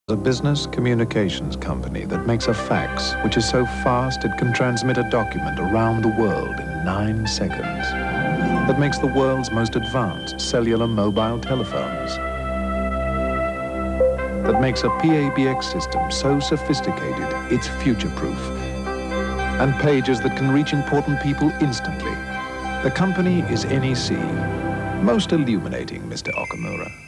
A business communications company that makes a fax which is so fast it can transmit a document around the world in 9 seconds. That makes the world's most advanced cellular mobile telephones. That makes a PABX system so sophisticated it's future-proof. And pages that can reach important people instantly. The company is NEC. Most illuminating, Mr. Ockamura.